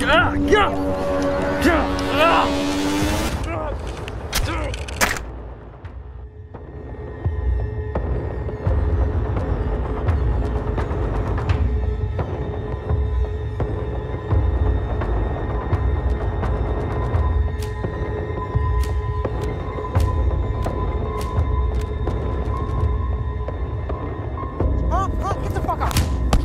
Get the fuck out!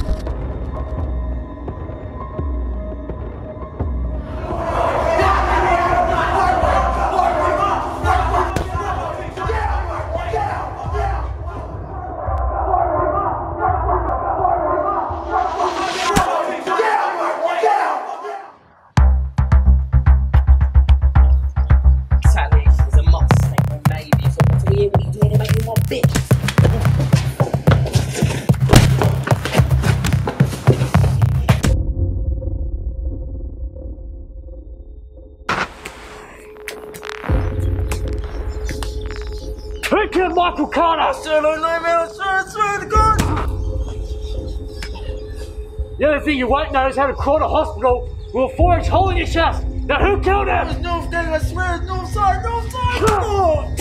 Who killed Michael Carter? I still don't know, man. I swear to God. The only thing you won't know is how to crawl to hospital with a 4-inch hole in your chest. Now who killed him? It's North Gang, I swear it's North Side, North Side.